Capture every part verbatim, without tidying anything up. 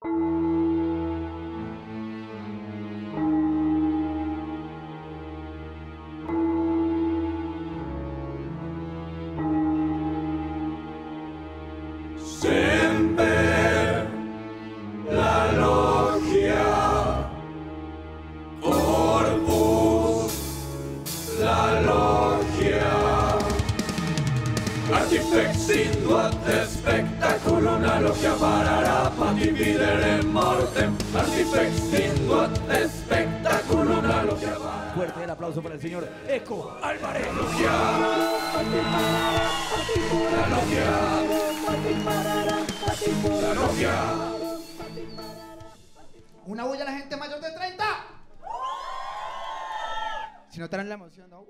Semper la logia, Corpus la logia, Artifexiduat spectaculum, la logia parará pati videre mortem, Artifexiduat spectaculum, la logia parará. Fuerte el aplauso para el señor Eco Álvarez. La logia, la logia, la logia. Una bulla a la gente mayor de treinta. Si notaron la emoción, ¿no?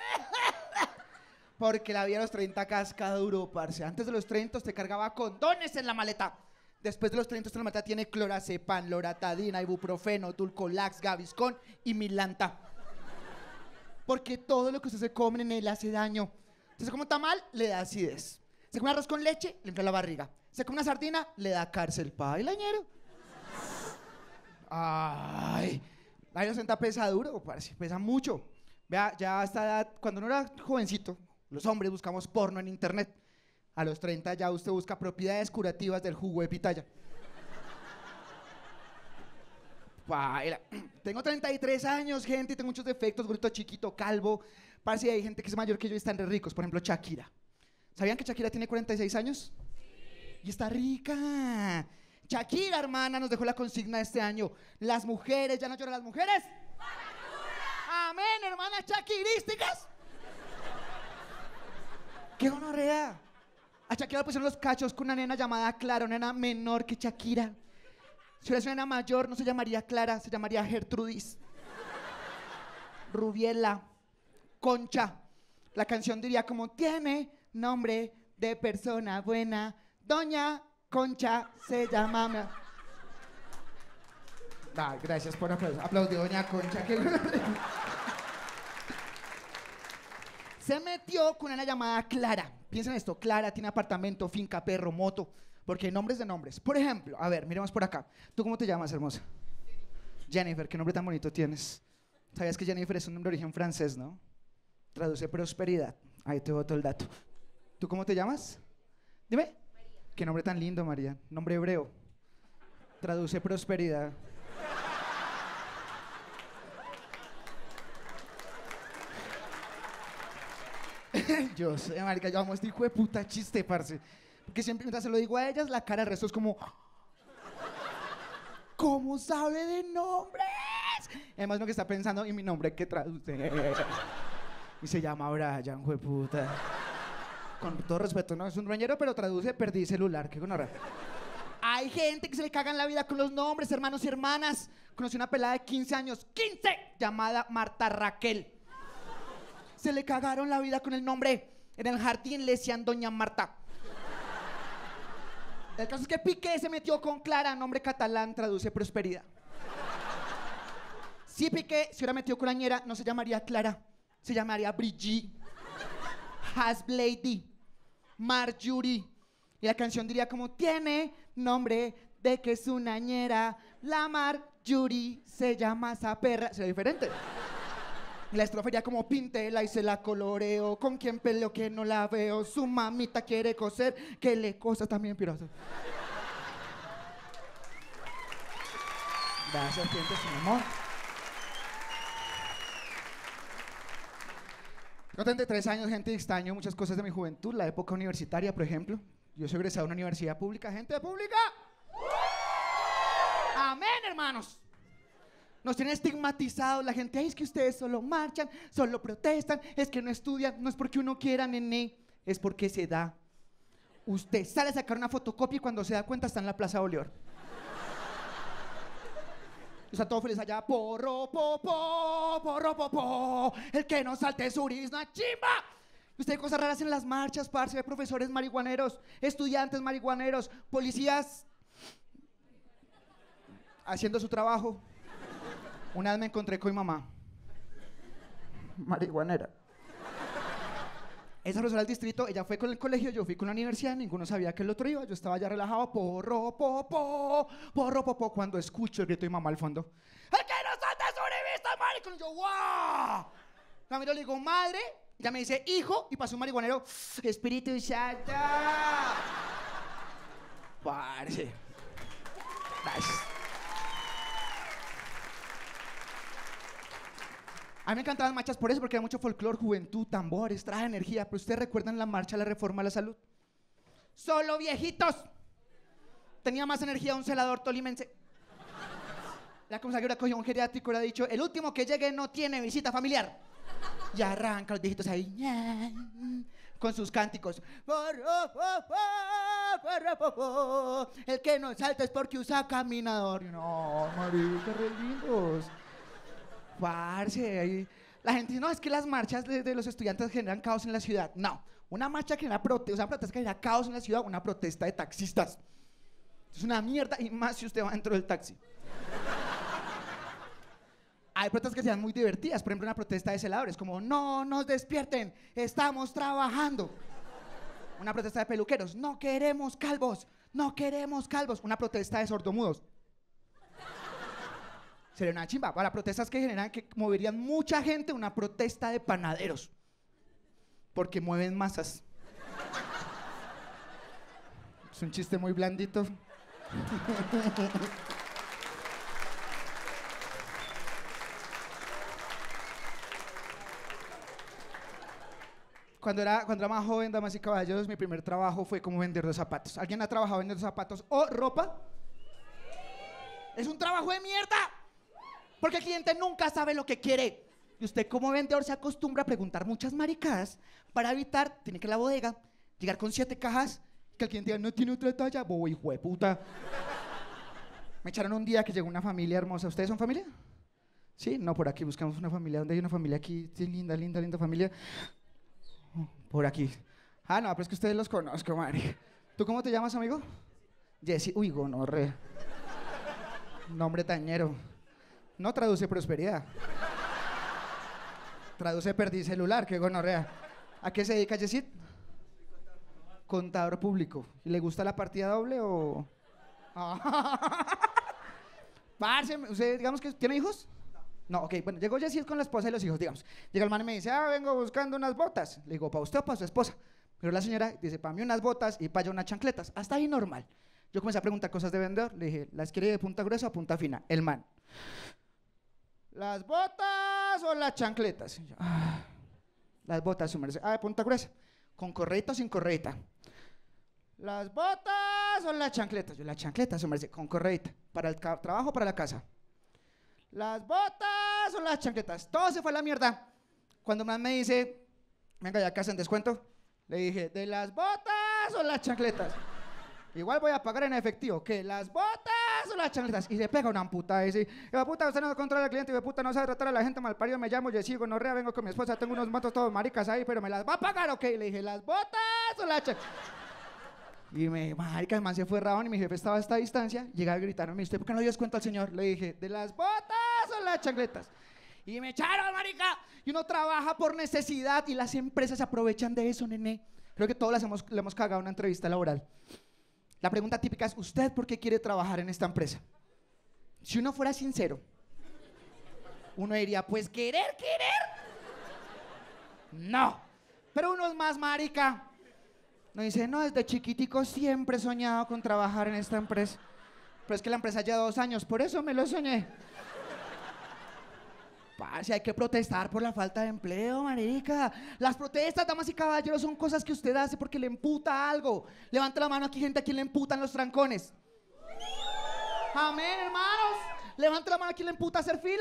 Porque la vida a los treinta casca duro, parce. Antes de los treinta te cargaba condones en la maleta. Después de los treinta la maleta tiene clorazepam, loratadina, ibuprofeno, dulcolax, gaviscon y milanta. Porque todo lo que usted se come en él hace daño. Si se come un tamal, le da acidez. Se come arroz con leche, le infla la barriga. Se come una sardina, le da cárcel. Pailañero. Ay, la vida senta pesa duro, parce, pesa mucho. Vea, ya a esta edad, cuando uno era jovencito, los hombres buscamos porno en internet. A los treinta ya usted busca propiedades curativas del jugo de pitaya. Paila. Tengo treinta y tres años, gente, y tengo muchos defectos, gordito, chiquito, calvo. Parce, hay gente que es mayor que yo y están re ricos. Por ejemplo, Shakira. ¿Sabían que Shakira tiene cuarenta y seis años? Sí. Y está rica. Shakira, hermana, nos dejó la consigna este año. Las mujeres, ¿ya no lloran las mujeres? Amén, hermanas shakirísticas. ¡Qué gonorrea! A Shakira le pusieron los cachos con una nena llamada Clara, una nena menor que Shakira. Si hubiera sido una nena mayor, no se llamaría Clara, se llamaría Gertrudis. Rubiela, Concha. La canción diría como, tiene nombre de persona buena, Doña Concha se llama. Ah, gracias por aplaudir. Aplaudió Doña Concha. Se metió con una llamada Clara. Piensen esto, Clara tiene apartamento, finca, perro, moto, porque hay nombres de nombres. Por ejemplo, a ver, miremos por acá. ¿Tú cómo te llamas, hermosa? Jennifer, qué nombre tan bonito tienes. ¿Sabías que Jennifer es un nombre de origen francés, no? Traduce prosperidad. Ahí te boto el dato. ¿Tú cómo te llamas? Dime. María. Qué nombre tan lindo, María. Nombre hebreo. Traduce prosperidad. Yo sé, marica, yo amo este hijo de puta chiste, parce. Porque siempre mientras se lo digo a ellas, la cara del resto es como... ¿Cómo sabe de nombres? Además, lo que está pensando, ¿y mi nombre qué traduce? Y se llama Brian, hijo de puta. Con todo respeto, no es un roñero, pero traduce perdí celular, qué gonorrea. Hay gente que se le cagan la vida con los nombres, hermanos y hermanas. Conocí una pelada de quince años, quince, llamada Marta Raquel. Se le cagaron la vida con el nombre. En el jardín le decían Doña Marta. El caso es que Piqué se metió con Clara, nombre catalán, traduce prosperidad. Si Piqué se hubiera metido con Añera, no se llamaría Clara, se llamaría Brigitte, Hasblady, Marjorie. Y la canción diría como, tiene nombre de que es una Añera, la Marjorie se llama esa perra. Sería diferente. Y la estrofa iría como, pintela y se la coloreo, con quien peleo que no la veo, su mamita quiere coser, que le cosa también pirata. Gracias, gente, mi amor. Tengo treinta y tres años, gente, y extraño muchas cosas de mi juventud, la época universitaria, por ejemplo. Yo soy egresado de una universidad pública. ¿Gente pública? Amén, hermanos. Nos tienen estigmatizados la gente. Ay, es que ustedes solo marchan, solo protestan, es que no estudian. No es porque uno quiera, nene, es porque se da. Usted sale a sacar una fotocopia y cuando se da cuenta está en la Plaza Bolívar. Está todo feliz allá. Porro, po, po, porro, po, po. El que no salte es una chimba. Usted hay cosas raras en las marchas, parce. Hay profesores marihuaneros, estudiantes marihuaneros, policías haciendo su trabajo. Una vez me encontré con mi mamá, marihuanera. esa profesora del distrito, ella fue con el colegio, yo fui con la universidad, ninguno sabía que el otro iba, yo estaba ya relajado, porro, popó, porro, popó, cuando escucho el grito de mi mamá al fondo. ¡El que no son desuribistas, marico! Y yo, ¡guau! La miro, le digo, madre, ya me dice, hijo, y pasó un marihuanero, Espíritu Santo. Parce. Nice. A mí me encantaban las marchas por eso, porque era mucho folclore, juventud, tambores, traje energía. Pero ustedes recuerdan la marcha de la reforma a la salud. Solo viejitos. Tenía más energía un celador tolimense. La comisaría cogió un geriátrico y le ha dicho, el último que llegue no tiene visita familiar. Y arranca los viejitos ahí, con sus cánticos. El que no salta es porque usa caminador. No, marica, re lindos. Parce, ahí la gente dice, no, es que las marchas de, de los estudiantes generan caos en la ciudad. No, una marcha que genera protesta, una protesta que genera caos en la ciudad, una protesta de taxistas. Es una mierda, y más si usted va dentro del taxi. Hay protestas que sean muy divertidas, por ejemplo, una protesta de celadores, como, no nos despierten, estamos trabajando. Una protesta de peluqueros, no queremos calvos, no queremos calvos. Una protesta de sordomudos. Sería una chimba. Para protestas que generan, que moverían mucha gente, una protesta de panaderos. Porque mueven masas. Es un chiste muy blandito. Cuando era, cuando era más joven, damas y caballeros, mi primer trabajo fue como vendedor de zapatos. ¿Alguien ha trabajado vendiendo zapatos o ropa? Es un trabajo de mierda. Porque el cliente nunca sabe lo que quiere. Y usted como vendedor se acostumbra a preguntar muchas maricadas para evitar, tiene que ir a la bodega, llegar con siete cajas, que el cliente diga, no tiene otra talla, bobo hijo de puta. Me echaron un día que llegó una familia hermosa. ¿Ustedes son familia? Sí, no, por aquí buscamos una familia. ¿Dónde hay una familia aquí? Sí, linda, linda, linda familia. Por aquí. Ah, no, pero es que ustedes los conozco, madre. ¿Tú cómo te llamas, amigo? Jesse. Uy, gonorrea. Nombre tañero. No traduce prosperidad. Traduce perdí celular, qué gonorrea. ¿A qué se dedica Yesid? Contador público. ¿Y le gusta la partida doble o...? Parce, ¿usted digamos que tiene hijos? No, ok, bueno, llegó Yesid con la esposa y los hijos, digamos. Llega el man y me dice, ah, vengo buscando unas botas. Le digo, ¿para usted o para su esposa? Pero la señora dice, para mí unas botas y para ella unas chancletas. Hasta ahí normal. Yo comencé a preguntar cosas de vendedor. Le dije, ¿las quiere de punta gruesa o punta fina? El man, ¿las botas o las chancletas? Y yo, ah, las botas, su merced. Ah, de punta gruesa. ¿Con correita o sin correita? ¿Las botas o las chancletas? Yo, las chancletas, su merced, con correita. ¿Para el trabajo o para la casa? ¿Las botas o las chancletas? Todo se fue a la mierda. Cuando más me dice, venga, ya casa en descuento, le dije, ¿de las botas o las chancletas? Igual voy a pagar en efectivo. ¿Qué? ¿Las botas o las chancletas? Y se pega una puta y dice, "Hijo de puta, usted no controla al cliente, hijo de puta, no sabe tratar a la gente malparido, me llamo Jessy Gonorrea, vengo con mi esposa, tengo unos motos todos maricas ahí, pero me las va a pagar, ¿ok?" Le dije, ¿las botas o las chancletas? Y me, marica, además se fue rabón y mi jefe estaba a esta distancia, llegaba a gritarme, me dice, ¿por qué no le das cuenta al señor? Le dije, ¿de las botas o las chancletas? Y me echaron, marica. Y uno trabaja por necesidad y las empresas se aprovechan de eso, nene. Creo que todos las hemos, le hemos cagado una entrevista laboral. La pregunta típica es, ¿usted por qué quiere trabajar en esta empresa? Si uno fuera sincero, uno diría, pues, ¿querer, querer? No. Pero uno es más marica. No dice, no, desde chiquitico siempre he soñado con trabajar en esta empresa. Pero es que la empresa lleva dos años, por eso me lo soñé. Parce, hay que protestar por la falta de empleo, marica. Las protestas, damas y caballeros, son cosas que usted hace porque le emputa algo. Levanta la mano aquí, gente, a quien le emputan los trancones. Amén, hermanos. Levanta la mano a quien le emputa hacer fila.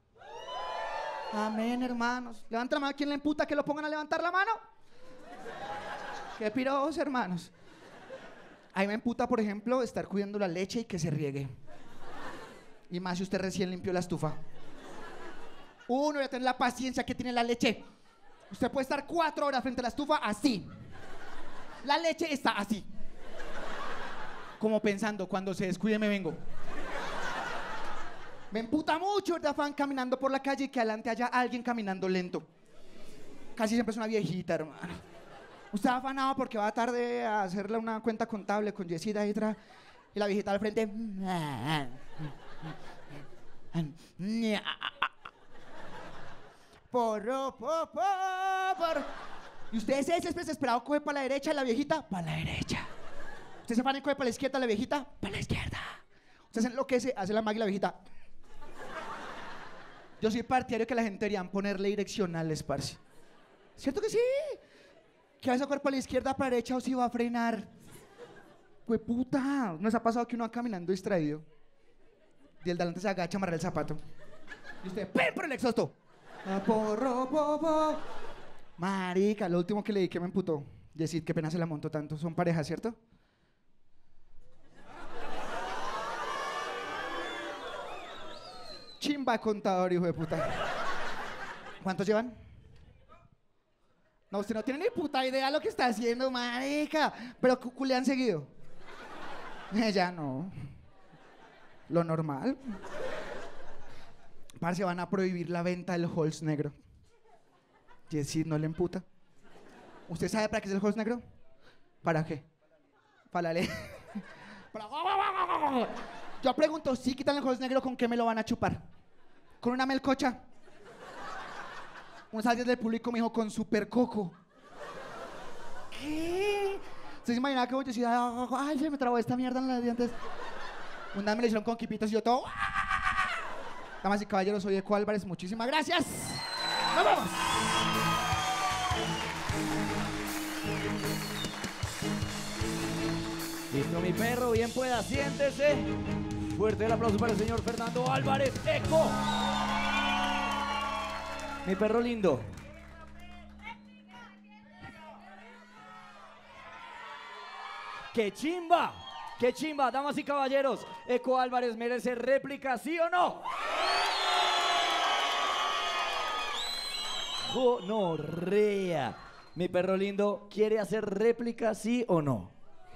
Amén, hermanos. Levanta la mano a quien le emputa que lo pongan a levantar la mano. Qué piros, hermanos. A mí me emputa, por ejemplo, estar cuidando la leche y que se riegue. Y más si usted recién limpió la estufa. Uno debe tener la paciencia que tiene la leche. Usted puede estar cuatro horas frente a la estufa así. La leche está así. Como pensando, cuando se descuide me vengo. Me emputa mucho el afán caminando por la calle y que adelante haya alguien caminando lento. Casi siempre es una viejita, hermano. Usted ha afanado porque va tarde a hacerle una cuenta contable con Yesida ahí atrás. Y la viejita al frente. Porro, po, po, por. Y usted ese desesperado coge para la derecha, la viejita para la derecha. Usted se afana y coge para la izquierda, la viejita para la izquierda. Usted se enloquece, hace la magia y la viejita. Yo soy partidario que la gente deberían ponerle direccionales, parce. ¿Cierto que sí? Que va a coger para la izquierda, para la derecha o si va a frenar. Pues puta, ¿nos ha pasado que uno va caminando distraído? Y el delante se agacha a amarrar el zapato. Y usted, ¡pen por el exhausto! Ah, porro, po, po. Marica, lo último que le di que me emputó. Decir qué pena se la montó tanto. Son parejas, ¿cierto? Chimba contador, hijo de puta. ¿Cuántos llevan? No, usted no tiene ni puta idea lo que está haciendo, marica. Pero cu- culean seguido. Eh, ya no. Lo normal. Parce, van a prohibir la venta del Halls negro. Jessy, ¿no le emputa? ¿Usted sabe para qué es el Halls negro? ¿Para qué? Para la ley. Para... Yo pregunto, si quitan el Halls negro, ¿con qué me lo van a chupar? ¿Con una melcocha? Un alguien del público me dijo, con super coco. ¿Qué? ¿Usted se imaginaba que yo decía, ay, se me trabó esta mierda en los dientes? Una vez me le hicieron con quipitos y yo todo... Damas y caballeros, soy Eco Álvarez, muchísimas gracias. ¡Nos vemos! Listo, mi perro, bien pueda, siéntese. Fuerte el aplauso para el señor Fernando Álvarez Eco. Mi perro lindo. ¡Qué chimba! ¡Qué chimba! Damas y caballeros, Eco Álvarez merece réplica, ¿sí o no? Gonorrea. Mi perro lindo, ¿quiere hacer réplica, sí o no?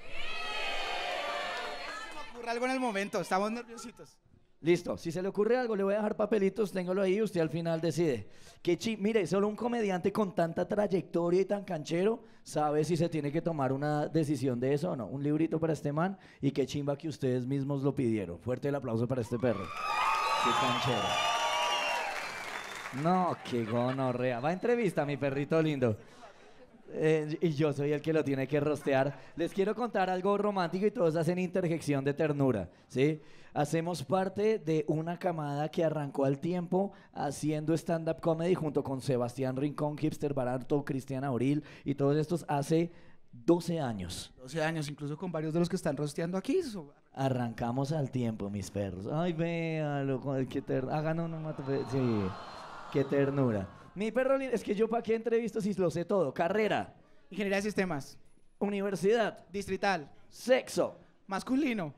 Se me ocurre algo en el momento, estamos nerviositos. Listo, si se le ocurre algo, le voy a dejar papelitos, téngalo ahí, usted al final decide. Que chi Mire, solo un comediante con tanta trayectoria y tan canchero sabe si se tiene que tomar una decisión de eso o no. Un librito para este man y qué chimba que ustedes mismos lo pidieron. Fuerte el aplauso para este perro. Qué canchero. No, qué gonorrea. Va a entrevista, mi perrito lindo. Eh, y yo soy el que lo tiene que rostear. Les quiero contar algo romántico y todos hacen interjección de ternura, ¿sí? Hacemos parte de una camada que arrancó al tiempo haciendo stand-up comedy junto con Sebastián Rincón, Hipster Barato, Cristian Abril y todos estos hace doce años. doce años, incluso con varios de los que están rosteando aquí. So... Arrancamos al tiempo, mis perros. Ay, véalo, qué ternura. Hagan uno más. Sí, qué ternura. Mi perro lindo, es que yo para qué entrevisto si lo sé todo. Carrera. Ingeniería de sistemas. Universidad. Distrital. Sexo. Masculino.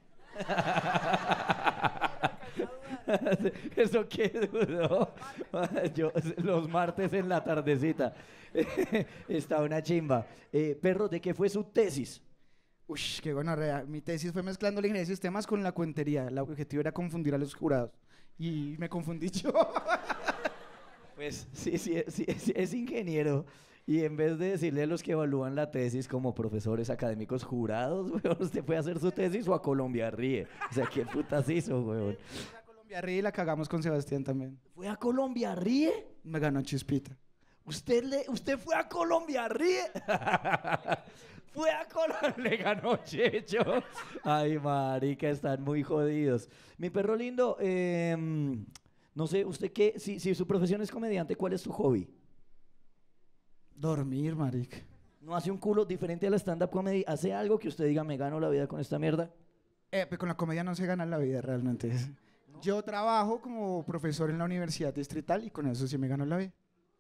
¿Eso qué dudó? Yo, los martes en la tardecita. Está una chimba. Eh, perro, ¿de qué fue su tesis? Uy, qué gonorrea. Mi tesis fue mezclando la ingeniería de sistemas con la cuentería. El objetivo era confundir a los jurados. Y me confundí yo. Pues sí, sí, sí, sí, es ingeniero. Y en vez de decirle a los que evalúan la tesis como profesores académicos jurados, weón, usted fue a hacer su tesis o a Colombia Ríe. O sea, ¿qué putas hizo, weón? A Colombia Ríe y la cagamos con Sebastián también. ¿Fue a Colombia Ríe? Me ganó Chispita. ¿Usted, le, usted fue a Colombia Ríe? Fue a Colombia, le ganó Checho. Ay, marica, están muy jodidos. Mi perro lindo, eh, no sé, usted qué, si, si su profesión es comediante, ¿cuál es su hobby? Dormir, marica. ¿No hace un culo diferente a la stand-up comedy? ¿Hace algo que usted diga, me gano la vida con esta mierda? Eh, pues con la comedia no se gana la vida realmente. ¿No? Yo trabajo como profesor en la Universidad Distrital y con eso sí me gano la vida.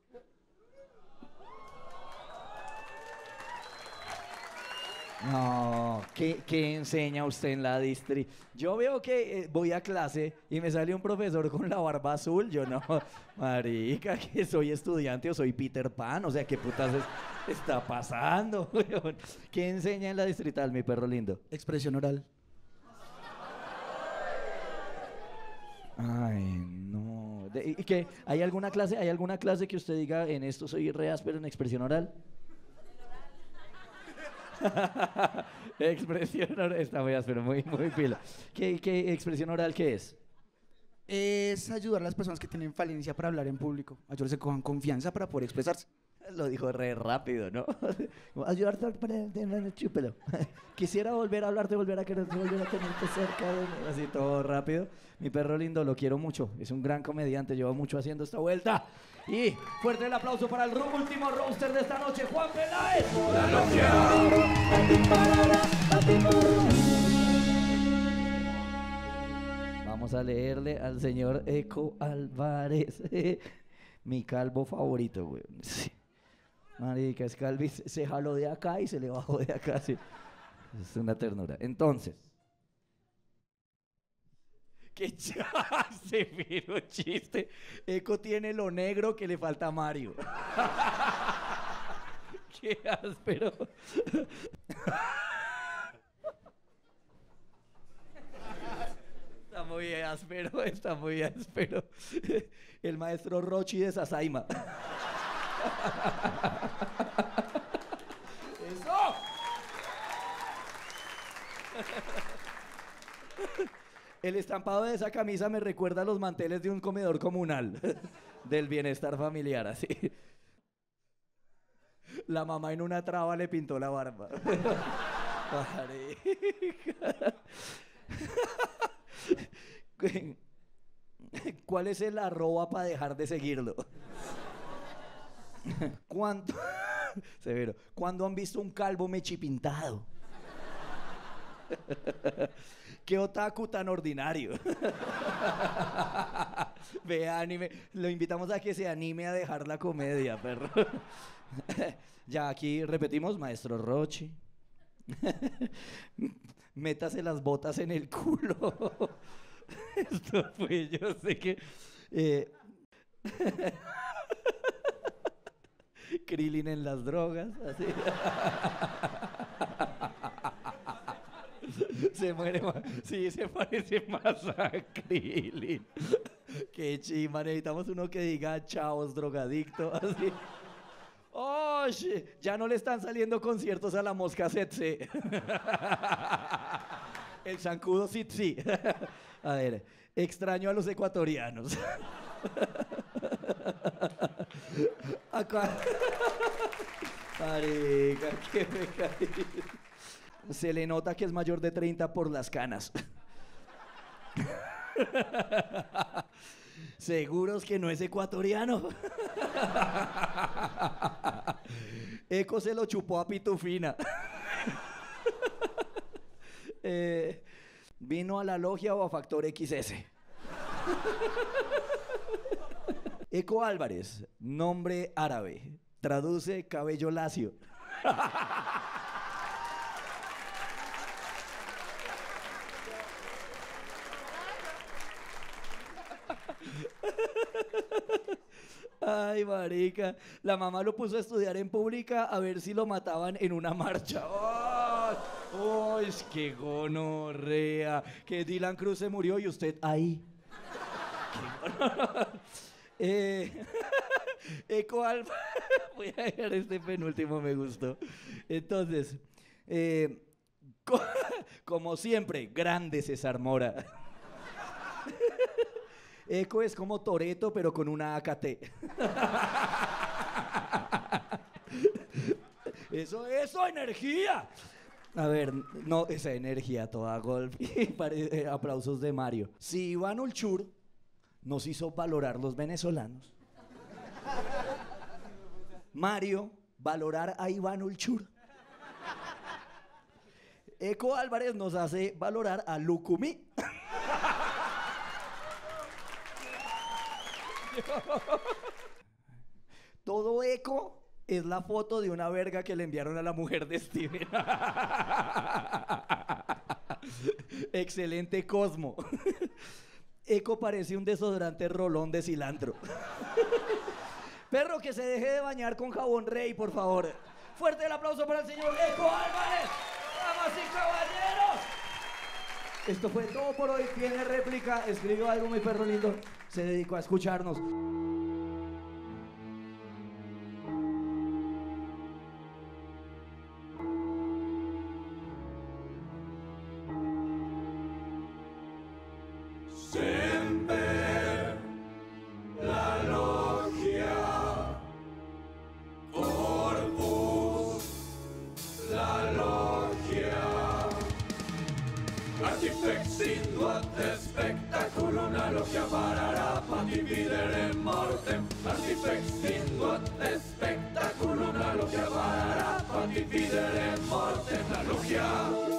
No, ¿qué, qué enseña usted en la distri? Yo veo que eh, voy a clase y me sale un profesor con la barba azul. Yo no, marica, que soy estudiante o soy Peter Pan. O sea, ¿qué putas es- está pasando, weón? ¿Qué enseña en la distrital, mi perro lindo? Expresión oral. Ay, no. De- ¿Y qué? ¿Hay alguna clase, hay alguna clase que usted diga en esto soy re áspero en expresión oral? Expresión oral, está muy áspero, muy, muy pila. ¿Qué, qué expresión oral qué es? Es ayudar a las personas que tienen falencia para hablar en público. Ayudarles a que cojan confianza para poder expresarse. Lo dijo re rápido, ¿no? Ayudarte para chúpelo. Quisiera volver a hablarte, volver a quererte, volver a tenerte cerca de mí. Así todo rápido. Mi perro lindo, lo quiero mucho. Es un gran comediante, lleva mucho haciendo esta vuelta. Y fuerte el aplauso para el último roaster de esta noche, Juan Peláez. La logia. Vamos a leerle al señor Eco Álvarez. Mi calvo favorito, güey. Sí. Marica, es Calvis, se jaló de acá y se le bajó de acá. Sí. Es una ternura. Entonces. ¡Qué chiste, pero chiste! Eco tiene lo negro que le falta a Mario. ¡Qué áspero! Está muy áspero, está muy áspero. El maestro Rochi de Sasaima. ¡Eso! El estampado de esa camisa me recuerda a los manteles de un comedor comunal del bienestar familiar, así. La mamá en una traba le pintó la barba. ¿Cuál es el arroba para dejar de seguirlo? ¿Cuándo? Severo. ¿Cuándo han visto un calvo mechipintado? ¡Qué otaku tan ordinario! Ve anime. Lo invitamos a que se anime a dejar la comedia, perro. Ya aquí repetimos, maestro Rochi. Métase las botas en el culo. Esto fue, yo sé que... Eh, Krillin en las drogas, así. Se muere más. Sí, se parece más a Krillin. Qué chimba, necesitamos uno que diga chavos drogadicto, así. Oh, ya no le están saliendo conciertos a la mosca Setse. El zancudo Sitsi. A ver, extraño a los ecuatorianos. Acá. Marica, qué pecadillo. Se le nota que es mayor de treinta por las canas. ¿Seguros que no es ecuatoriano? Eco se lo chupó a Pitufina. eh, ¿Vino a la logia o a Factor X S? Eco Álvarez, nombre árabe. Traduce cabello lacio. Ay, marica. La mamá lo puso a estudiar en pública a ver si lo mataban en una marcha. ¡Ay! ¡Oh, es que gonorrea! Que Dylan Cruz se murió y usted ahí. eh, Eco Alfa. Voy a dejar este penúltimo, me gustó. Entonces, eh, co como siempre, grande César Mora. Eco es como Toreto, pero con una A K T. Eso, eso, energía. A ver, no, esa energía toda golpe. Aplausos de Mario. Si Iván Ulchur nos hizo valorar los venezolanos, Mario, valorar a Iván Ulchur. Eco Álvarez nos hace valorar a Lucumí. Todo Eco es la foto de una verga que le enviaron a la mujer de Steven. Excelente Cosmo. Eco parece un desodorante rolón de cilantro. Perro, que se deje de bañar con jabón Rey, por favor. Fuerte el aplauso para el señor Eco Álvarez. Damas y caballeros. Esto fue todo por hoy. Tiene réplica, escribió algo, mi perro lindo. Se dedicó a escucharnos. dividere mortem, artif extinguat spectaculum, la logia parará pa dividere mortem, la logia,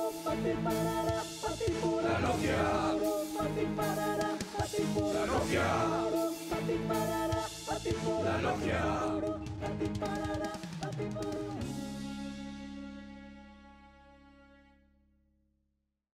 la logia, la logia, la logia.